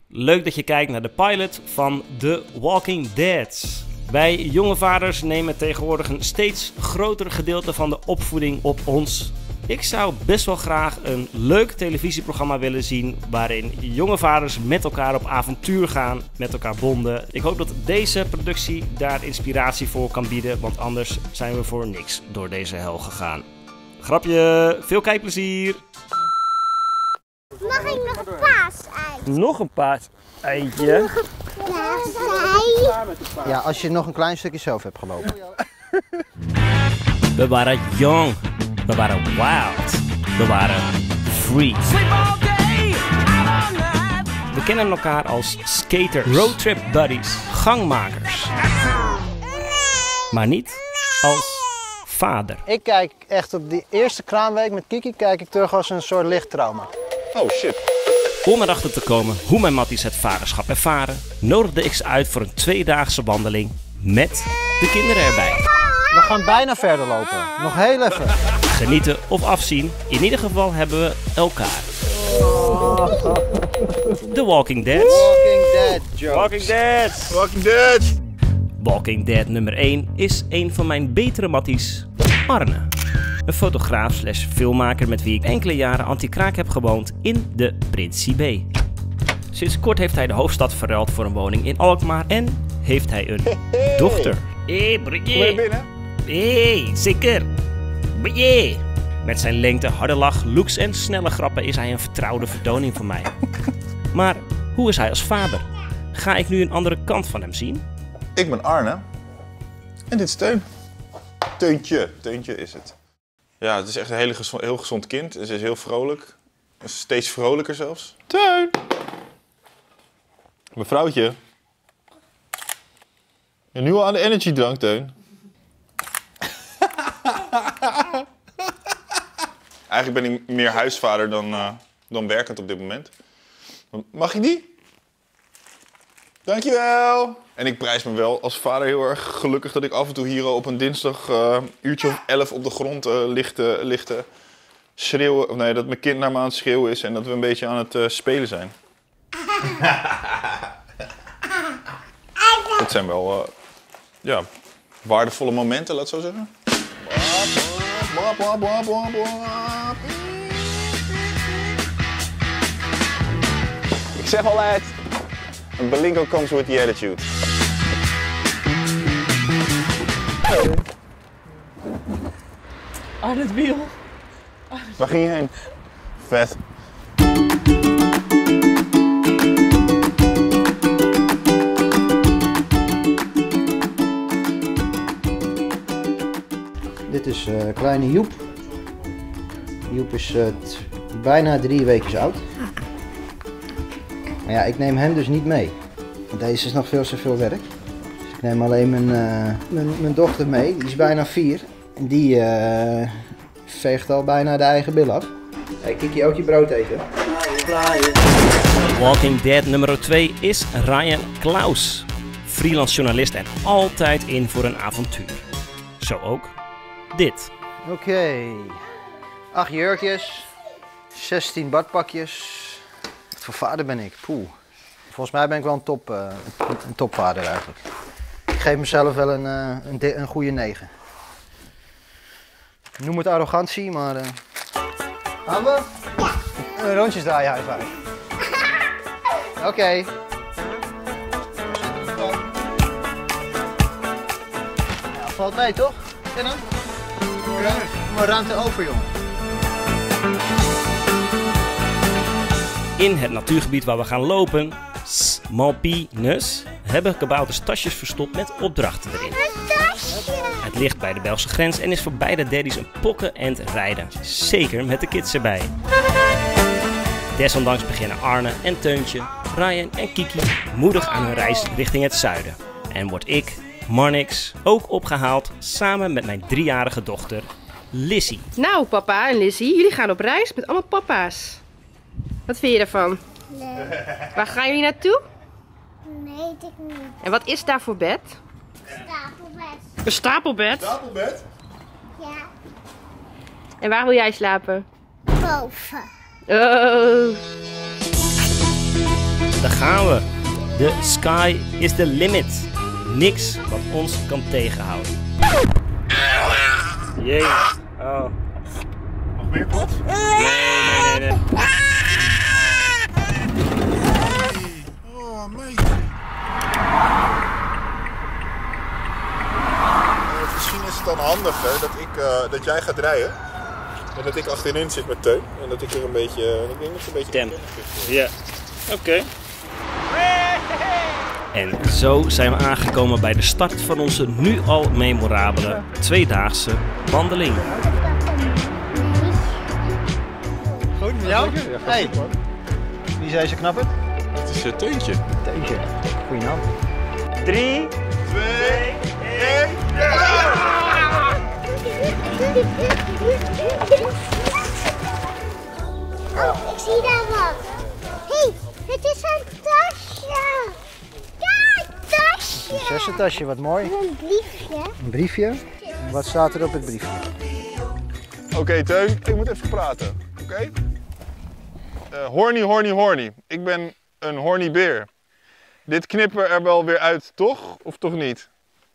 Leuk dat je kijkt naar de pilot van The Walking Dead. Wij jonge vaders nemen tegenwoordig een steeds groter gedeelte van de opvoeding op ons. Ik zou best wel graag een leuk televisieprogramma willen zien waarin jonge vaders met elkaar op avontuur gaan, met elkaar bonden. Ik hoop dat deze productie daar inspiratie voor kan bieden, want anders zijn we voor niks door deze hel gegaan. Grapje, veel kijkplezier! Mag ik nog een paasei? Nog een paaseitje. Ja, als je nog een klein stukje zelf hebt gelopen. We waren jong. We waren wild. We waren free. We kennen elkaar als skaters, roadtrip buddies, gangmakers. Maar niet als vader. Ik kijk echt op die eerste kraamweek met Kiki kijk ik terug als een soort lichttrauma. Oh shit. Om erachter te komen hoe mijn matties het vaderschap ervaren, nodigde ik ze uit voor een 2-daagse wandeling met de kinderen erbij. We gaan bijna verder lopen. Nog heel even. Genieten of afzien, in ieder geval hebben we elkaar. The Walking Dead. Walking Dead, Joe. Walking Dead. Walking Dead. Walking Dead nummer 1 is een van mijn betere matties, Arne. Een fotograaf slash filmmaker met wie ik enkele jaren anti-kraak heb gewoond in de Principe. Sinds kort heeft hij de hoofdstad verruild voor een woning in Alkmaar en heeft hij een dochter. Hé, Kom je binnen? Hé, zeker. Brigé. Met zijn lengte, harde lach, looks en snelle grappen is hij een vertrouwde vertoning voor mij. Maar hoe is hij als vader? Ga ik nu een andere kant van hem zien? Ik ben Arne. En dit is Teun. Teuntje is het. Ja, het is echt een heel gezond kind. Ze is heel vrolijk. Steeds vrolijker zelfs. Teun! Mevrouwtje. En nu al aan de energiedrank, Teun. Eigenlijk ben ik meer huisvader dan werkend op dit moment. Mag ik die? Dankjewel! En ik prijs me wel als vader heel erg gelukkig dat ik af en toe hier op een dinsdag uurtje of 11 op de grond ligt schreeuwen. Of nee, dat mijn kind naar me aan het schreeuwen is en dat we een beetje aan het spelen zijn. Dat zijn wel waardevolle momenten, laat het zo zeggen. Ik zeg altijd, een Belingo comes with the attitude. Aan het wiel. Waar ging je heen? Vet. Dit is kleine Joep. Joep is bijna 3 weken oud. Maar ja, ik neem hem dus niet mee. Want deze is nog veel te veel werk. Dus ik neem alleen mijn dochter mee. Die is bijna 4. En die veegt al bijna de eigen bil af. Hey, Kiki, ook je brood eten. Walking Dead nummer 2 is Ryan Klaus. Freelance journalist en altijd in voor een avontuur. Zo ook dit. Oké. 8 jurkjes. 16 badpakjes. Wat voor vader ben ik? Poeh. Volgens mij ben ik wel een topvader eigenlijk. Ik geef mezelf wel een goede 9. Ik noem het arrogantie, maar... Gaan we? Ja. Rondjes draaien, high five. Oké. Ja, valt mee toch? En dan? Ja. Maar ruimte over, jongen. In het natuurgebied waar we gaan lopen, Smalpinus, hebben kabouters tasjes verstopt met opdrachten erin. Het ligt bij de Belgische grens en is voor beide daddies een pokken en rijden. Zeker met de kids erbij. Desondanks beginnen Arne en Teuntje, Ryan en Kiki moedig aan hun reis richting het zuiden. En word ik, Marnix, ook opgehaald samen met mijn 3-jarige dochter, Lissy. Nou, papa en Lizzie, jullie gaan op reis met allemaal papa's. Wat vind je ervan? Nee, Waar gaan jullie naartoe? weet ik niet. En wat is daar voor bed? Stapelbed. Een stapelbed. Stapelbed? Ja, En waar wil jij slapen? boven. Oh. daar gaan we. The sky is the limit. Niks wat ons kan tegenhouden. Jee. Oh. Nog meer pot? Nee. Oh, mate. Misschien is het dan handiger dat jij gaat rijden. En dat ik achterin zit met Teun. En dat ik er een beetje... Ik denk dat het een beetje... Temp. Ja. Oké. En zo zijn we aangekomen bij de start van onze nu al memorabele tweedaagse wandeling. Goed met jou? Hey. Wie zei ze knapper? Het is een Teuntje. Teentje. Goeie naam. 3, 2, 1... Oh, ik zie daar wat. Hé, het is een tasje. Ja, een tasje. Een zessentasje, wat mooi. Een briefje. Een briefje. Wat staat er op het briefje? Oké, Teun, ik moet even praten. Oké? Horny. Ik ben een horny beer. Dit knippen we er wel weer uit, toch? Of toch niet?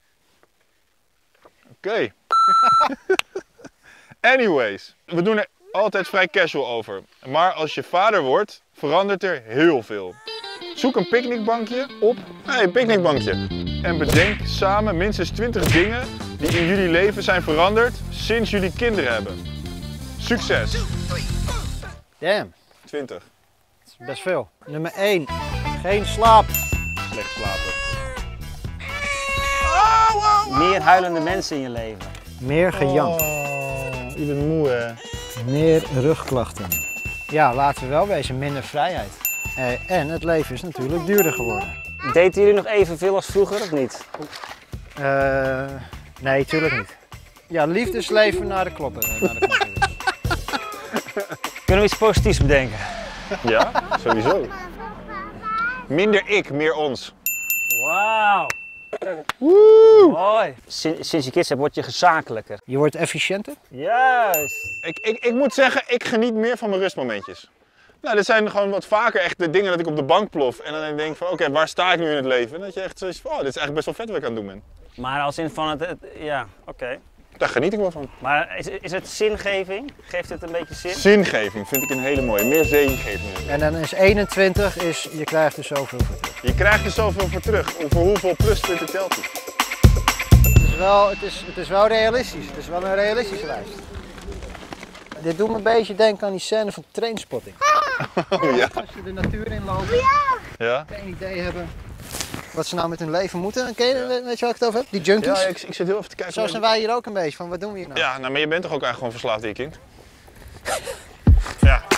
Oké. Anyways, we doen er altijd vrij casual over. Maar als je vader wordt, verandert er heel veel. Zoek een picknickbankje op. Een picknickbankje. En bedenk samen minstens 20 dingen die in jullie leven zijn veranderd sinds jullie kinderen hebben. Succes! Damn, 20. dat is best veel. Nummer 1. Geen slaap. slecht slapen. Meer huilende mensen in je leven. Meer gejank. Je bent moe, hè? Meer rugklachten. Ja, laten we wel wezen, minder vrijheid. En het leven is natuurlijk duurder geworden. Daten jullie nog evenveel als vroeger of niet? Nee, tuurlijk niet. Ja, liefdesleven naar de kloppen. Kunnen we iets positiefs bedenken? Ja, sowieso. Minder ik, meer ons. Wauw. Mooi. Sinds je kids hebt, word je gezakelijker. Je wordt efficiënter. Juist. Ik moet zeggen, ik geniet meer van mijn rustmomentjes. Nou, dit zijn gewoon wat vaker echt de dingen dat ik op de bank plof. En dan denk ik van, oké, waar sta ik nu in het leven? En dat je echt zoiets van, oh, dit is eigenlijk best wel vet wat ik aan het doen ben. Maar als in van het ja, oké. Daar geniet ik wel van. Maar is het zingeving? Geeft het een beetje zin? Zingeving vind ik een hele mooie. Meer zingeving. En dan is 21, je krijgt er zoveel voor terug. Je krijgt er zoveel voor terug. Voor hoeveel pluspunten telt het? Het is wel realistisch. Het is wel een realistische lijst. Dit doet me een beetje denken aan die scène van Trainspotting. Oh ja. Als je de natuur inloopt, Ja? geen idee hebben wat ze nou met hun leven moeten. En weet je waar ik het over heb? Die junkies. Ja, ik zit heel even te kijken. Zo zijn wij hier ook een beetje van, wat doen we hier nou? Ja, nou, maar je bent toch ook eigenlijk gewoon verslaafd aan je kind? Ja.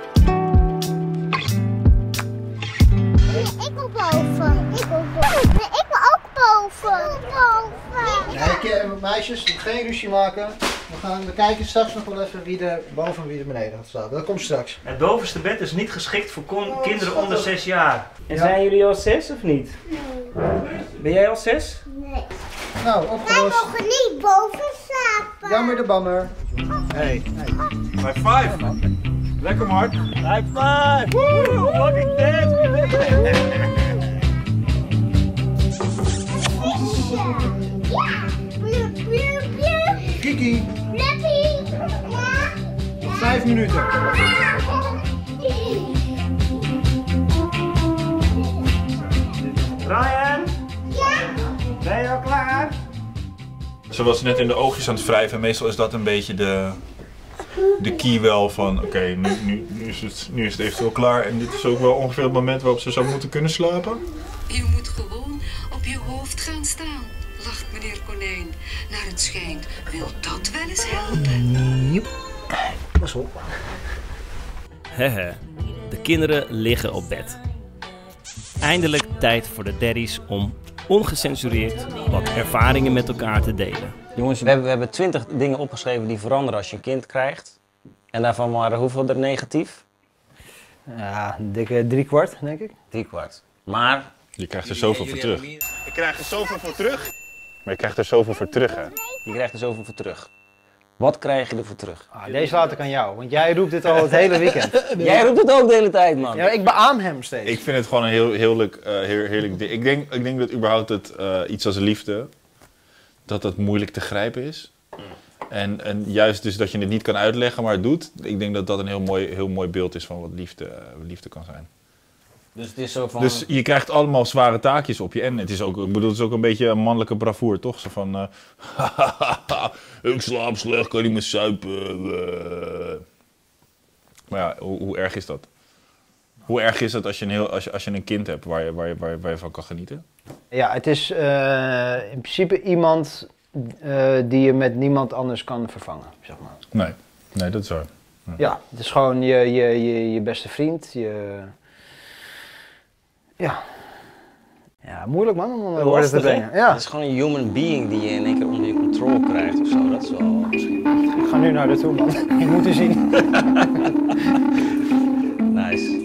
Ik wil boven. Ik wil boven. Nee, ik wil ook boven. Boven. Nee, meisjes, geen ruzie maken. We kijken straks nog wel even wie er boven en wie er beneden gaat staan. Dat komt straks. Het bovenste bed is niet geschikt voor kinderen onder 6 jaar. En Ja. zijn jullie al 6 of niet? Ben jij al 6? Nee. Nou, Wij opgelost. mogen niet boven slapen. Jammer de bammer. Hey. High five! Lekker Mart! High five! Woo! Walking Dead! Ja. Blue, blue, blue. Kiki, Fluffy. Ja. nog 5 minuten. Ryan, Ja. ben je al klaar? Ze was net in de oogjes aan het wrijven en meestal is dat een beetje de key wel van oké, nu is het eventueel klaar en dit is ook wel ongeveer het moment waarop ze zou moeten kunnen slapen. Je moet gewoon op je hoofd gaan staan, lacht meneer Konijn. Naar het schijnt wil dat wel eens helpen. Pas op. Hehe, de kinderen liggen op bed. Eindelijk tijd voor de daddies om ongecensureerd wat ervaringen met elkaar te delen. Jongens, we hebben 20 dingen opgeschreven die veranderen als je een kind krijgt. En daarvan waren hoeveel er negatief? Ja, een dikke 3/4 denk ik. 3/4. Maar Je krijgt er zoveel voor terug. Je krijgt er zoveel voor terug, maar je krijgt er zoveel voor terug hè. je krijgt er zoveel voor terug. Wat krijg je ervoor terug? Deze laat ik aan jou, want jij roept dit al het hele weekend. Jij roept het ook de hele tijd, man. Ja, ik beaam hem steeds. Ik vind het gewoon een heerlijk ding. Ik denk dat überhaupt het iets als liefde, dat moeilijk te grijpen is. En juist dus dat je het niet kan uitleggen, maar het doet. Ik denk dat dat een heel mooi beeld is van wat liefde kan zijn. Dus het is zo van... Dus je krijgt allemaal zware taakjes op je. En het is ook, ik bedoel, het is ook een beetje een mannelijke bravoure, toch? Zo van, ik slaap slecht, kan niet meer suipen. Maar ja, hoe erg is dat? Hoe erg is dat als je een kind hebt waar je van kan genieten? Ja, het is in principe iemand die je met niemand anders kan vervangen, zeg maar. Nee, dat is waar. Ja, het is gewoon je beste vriend, Ja, moeilijk man om onder woorden te brengen. Ja. Het is gewoon een human being die je in één keer onder je controle krijgt of zo. Dat is wel misschien... Ik ga nu naar naartoe man, je moet u zien. Nice.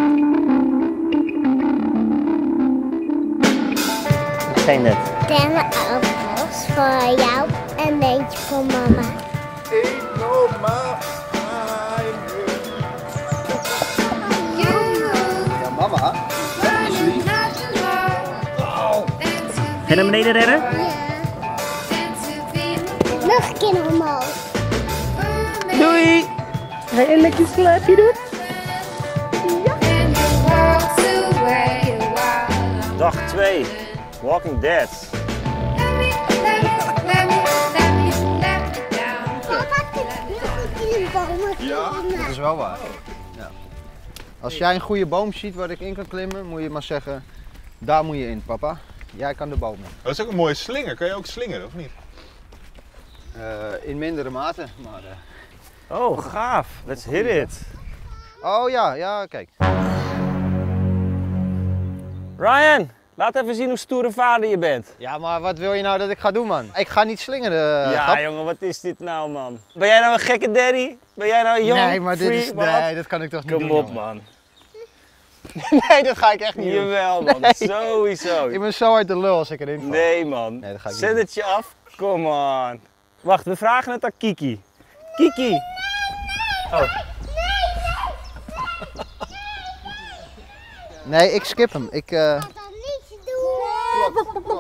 Wat zijn net? Tellen appels voor jou en eentje voor mama. Ja, mama. Ga je naar beneden rennen? Nog een keer omhoog. Doei! Ga je een lekker slaapje doen? Dag 2. Walking Dead. Dat is wel waar. Ja. Als jij een goede boom ziet waar ik in kan klimmen, moet je maar zeggen, daar moet je in papa. Jij kan de boom in. Dat is ook een mooie slinger. Kan je ook slingeren, of niet? In mindere mate, maar... Oh, gaaf. Let's hit it. Oh ja, kijk. Ryan, laat even zien hoe stoere vader je bent. Ja, maar wat wil je nou dat ik ga doen, man? Ik ga niet slingeren, Ja, grap. jongen, wat is dit nou, man? Ben jij nou een gekke daddy? Ben jij nou jong? Nee, maar free, dat kan ik toch niet Kom doen, op, jongen. man. Nee, dat ga ik echt niet doen. Jawel, man. Nee. Sowieso. Ik ben zo uit de lul als ik erin val. Nee, man. Nee, dat ga ik Zet niet het je af. Come on. Wacht, we vragen het aan Kiki. Kiki. Nee, ik skip hem. Ik, Dat niet doen.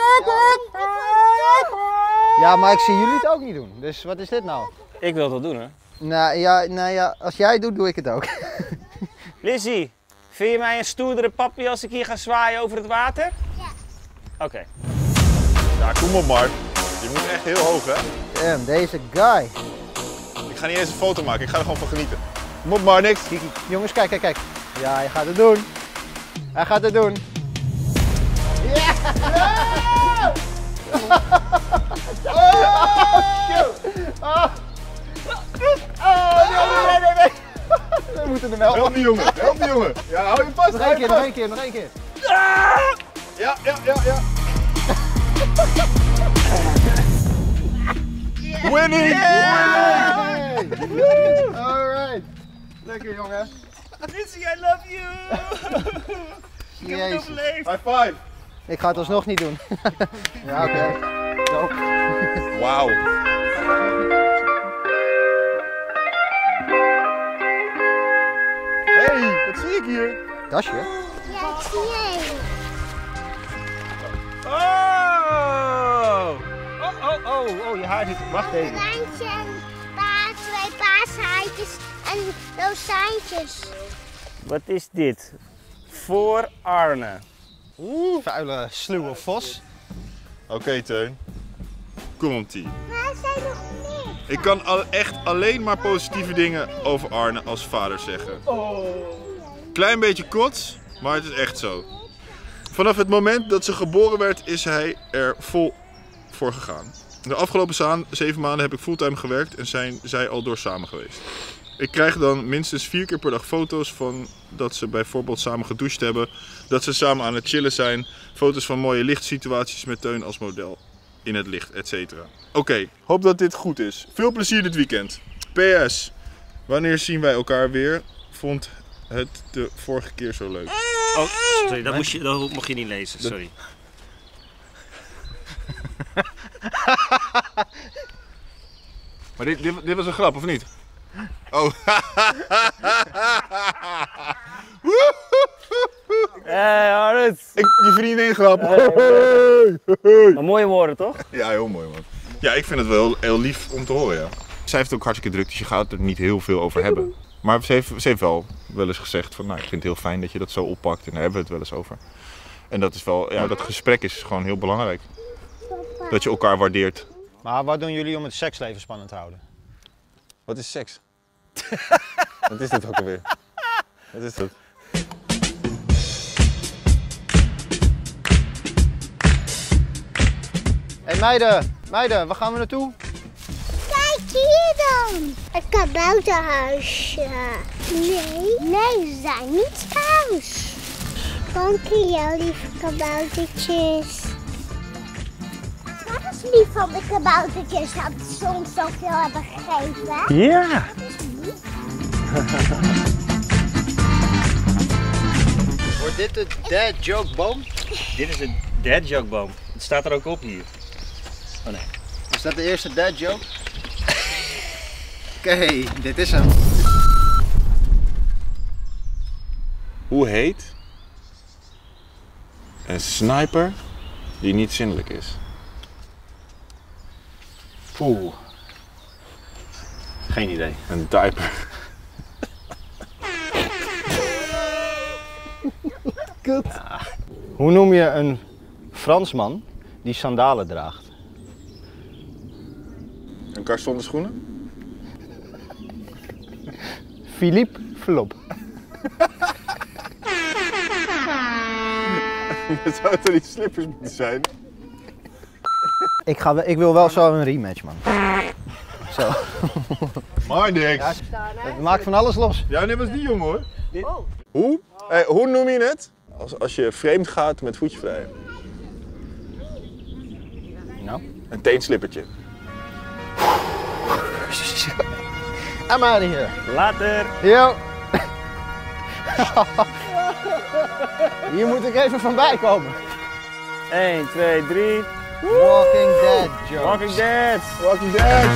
Ja, maar ik zie jullie het ook niet doen. Dus wat is dit nou? Ik wil dat doen, hè. Nou ja, als jij het doet, doe ik het ook. Lizzie, vind je mij een stoerdere papi als ik hier ga zwaaien over het water? Ja. Oké. Ja, kom op Mark. Je moet echt heel hoog, hè? Damn, deze guy. Ik ga niet eens een foto maken, ik ga er gewoon van genieten. Kom op maar, niks. Kiki, jongens, kijk. Ja, hij gaat het doen. Hij gaat het doen. Ja! Oh, nee. We moeten hem helpen. Help die jongen. Ja, hou je vast. Nog één keer. Ja. Winning! Alright. Lekker jongen. Lizzie, I love you! Jezus. High five! Ik ga het alsnog niet doen. Ja, oké. Doop. Wauw. Hey, wat zie ik hier? Tasje? Ja, ik zie je. Oh, je haar zit... Wacht even. Een lijntje en twee paashaaitjes en rozijntjes. Wat is dit? Voor Arne. Vuile, sluwe vos. Oké, Teun. Komt-ie. Maar hij zei nog niks. Ik kan echt alleen maar positieve dingen over Arne als vader zeggen. Klein beetje kots, maar het is echt zo. Vanaf het moment dat ze geboren werd, is hij er vol voor gegaan. De afgelopen 7 maanden heb ik fulltime gewerkt en zijn zij al door samen geweest. Ik krijg dan minstens 4 keer per dag foto's van dat ze bijvoorbeeld samen gedoucht hebben, dat ze samen aan het chillen zijn, foto's van mooie lichtsituaties met Teun als model in het licht, etc. Oké, hoop dat dit goed is. Veel plezier dit weekend. PS, wanneer zien wij elkaar weer? Vond het de vorige keer zo leuk. Oh, sorry, dat mocht je niet lezen, sorry. Maar dit was een grap, of niet? Oh. Hey, Arnold. Je vriendin grap. Maar mooie woorden, toch? Ja, heel mooi man. Ja, ik vind het wel heel lief om te horen, ja. Zij heeft ook hartstikke druk, dus je gaat er niet heel veel over hebben. Maar ze heeft wel eens gezegd van, nou, ik vind het heel fijn dat je dat zo oppakt en daar hebben we het wel eens over. En dat is wel, ja, dat gesprek is gewoon heel belangrijk. Dat je elkaar waardeert. Maar wat doen jullie om het seksleven spannend te houden? Wat is seks? Wat is dit ook alweer? Wat is dat? Hé meiden, waar gaan we naartoe? Kijk hier dan. Het kabouterhuisje. Nee, ze zijn niet thuis. Dank je wel, lieve kaboutertjes. Wat is lief van de kaboutertjes dat ze ons zoveel hebben gegeven? Ja. Wordt dit de dad joke boom? Dit is de dad joke boom. Het staat er ook op hier. Oh nee. Is dat de eerste dad joke? Oké, dit is hem. Hoe heet een sniper die niet zinnelijk is? Oeh. Geen idee. Een diaper. Kut. Ja. Hoe noem je een Fransman die sandalen draagt? Een kar zonder schoenen? Philippe Flop. Het zou toch niet slippers moeten zijn? Ik wil wel zo een rematch, man. Zo. Maar niks. Ja, het maakt van alles los. Ja, net was die jongen hoor. Hoe noem je het? Als je vreemd gaat met voetje vrij. Nou? Een teenslippertje. I'm out of here. Later. Yo. Hier moet ik even van bij komen. 1, 2, 3. Walking Dead jokes. Walking Dead. Walking Dead.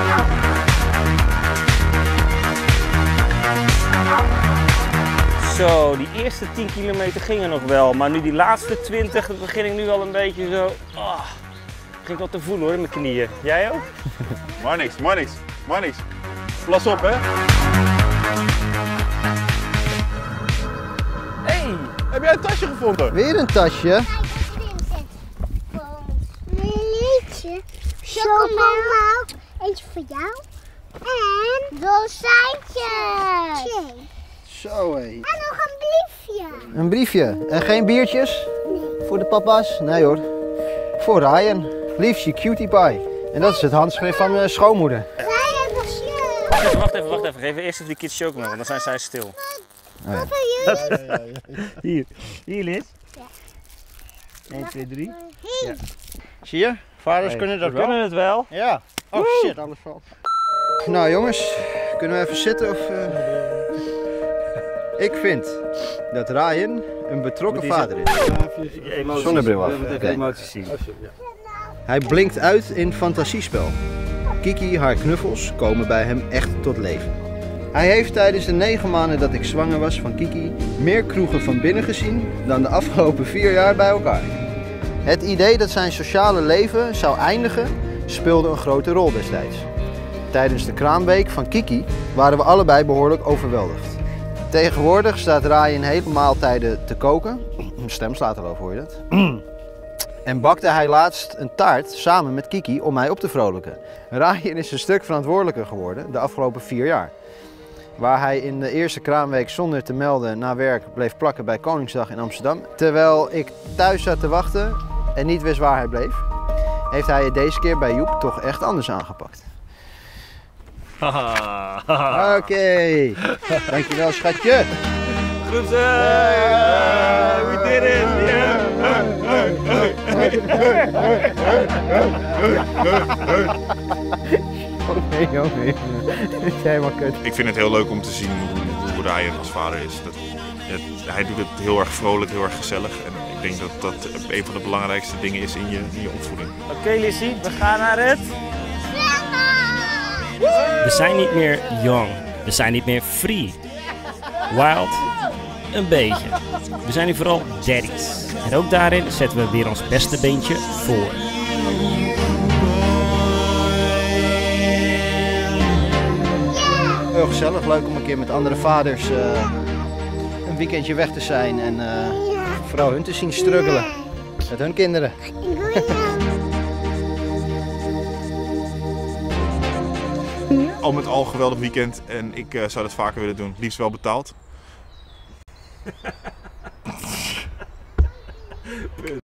Zo, die eerste 10 kilometer gingen nog wel, maar nu die laatste 20 begin ik nu al een beetje zo. Oh, begin ik wel te voelen hoor in mijn knieën. Jij ook? Maar niks. Plas op hè. Hey! Heb jij een tasje gevonden? Weer een tasje. Lilietje, chocomelk, eentje voor jou en rozijntje. Zo hé. En nog een briefje. Een briefje. En geen biertjes? Nee. Voor de papa's? Nee hoor. Voor Ryan. Liefje cutie pie. En dat is het handschrift van mijn schoonmoeder. Ryan, dat is je. Wacht even. Geef eerst even die kids chocomel, want dan zijn zij stil. Oh ja. Hier Liz. Ja. 1, 2, 3. Ja. Zie je? Vaders kunnen dat We wel. kunnen het wel. Ja. Oh shit, alles valt. Nou jongens, kunnen we even zitten of... Ik vind dat Ryan een betrokken vader is. Zonnebril af. Even emoties zien. Hij blinkt uit in fantasiespel. Kiki, haar knuffels, komen bij hem echt tot leven. Hij heeft tijdens de 9 maanden dat ik zwanger was van Kiki meer kroegen van binnen gezien dan de afgelopen 4 jaar bij elkaar. Het idee dat zijn sociale leven zou eindigen speelde een grote rol destijds. Tijdens de kraamweek van Kiki waren we allebei behoorlijk overweldigd. Tegenwoordig staat Ryan hele maaltijden te koken. Mijn stem slaat erover, hoor je dat? En bakte hij laatst een taart samen met Kiki om mij op te vrolijken. Ryan is een stuk verantwoordelijker geworden de afgelopen 4 jaar. Waar hij in de eerste kraamweek zonder te melden na werk bleef plakken bij Koningsdag in Amsterdam. Terwijl ik thuis zat te wachten en niet wist waar hij bleef, heeft hij het deze keer bij Joep toch echt anders aangepakt. Oké, dankjewel schatje. Groeten! We did it! Jongen, dit is helemaal kut. Ik vind het heel leuk om te zien hoe Ryan als vader is. Hij doet het heel erg vrolijk, heel erg gezellig. En ik denk dat dat een van de belangrijkste dingen is in je opvoeding. Oké Lizzie, we gaan naar het... We zijn niet meer young. We zijn niet meer free. Wild? Een beetje. We zijn nu vooral daddies. En ook daarin zetten we weer ons beste beentje voor. Heel gezellig, leuk om een keer met andere vaders een weekendje weg te zijn en vooral hun te zien struggelen met hun kinderen. Al met al geweldig weekend en ik zou dat vaker willen doen. Liefst wel betaald.